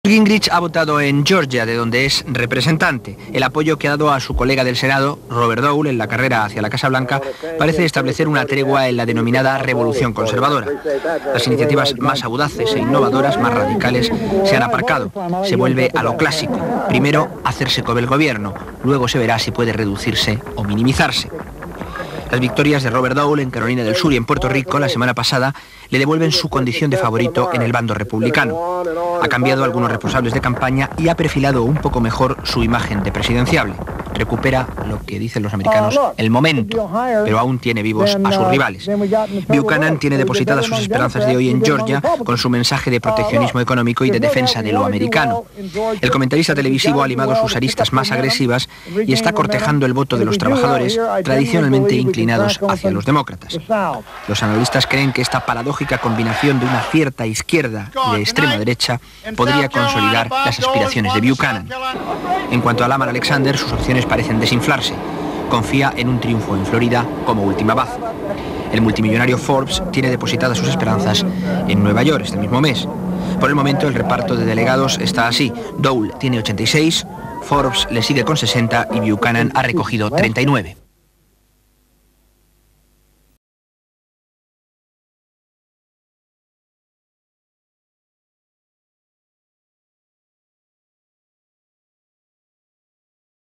Gingrich ha votado en Georgia, de donde es representante. El apoyo que ha dado a su colega del Senado, Robert Dole, en la carrera hacia la Casa Blanca, parece establecer una tregua en la denominada revolución conservadora. Las iniciativas más audaces e innovadoras, más radicales, se han aparcado. Se vuelve a lo clásico. Primero, hacerse con el gobierno. Luego se verá si puede reducirse o minimizarse. Las victorias de Robert Dole en Carolina del Sur y en Puerto Rico la semana pasada le devuelven su condición de favorito en el bando republicano. Ha cambiado algunos responsables de campaña y ha perfilado un poco mejor su imagen de presidenciable. Recupera lo que dicen los americanos, el momento, pero aún tiene vivos a sus rivales. Buchanan tiene depositadas sus esperanzas de hoy en Georgia con su mensaje de proteccionismo económico y de defensa de lo americano. El comentarista televisivo ha limado sus aristas más agresivas y está cortejando el voto de los trabajadores tradicionalmente inclinados hacia los demócratas. Los analistas creen que esta paradójica combinación de una cierta izquierda y de extrema derecha podría consolidar las aspiraciones de Buchanan. En cuanto a Lamar Alexander, sus opciones parecen desinflarse. Confía en un triunfo en Florida como última baza. El multimillonario Forbes tiene depositadas sus esperanzas en Nueva York este mismo mes. Por el momento el reparto de delegados está así. Dole tiene 86, Forbes le sigue con 60 y Buchanan ha recogido 39.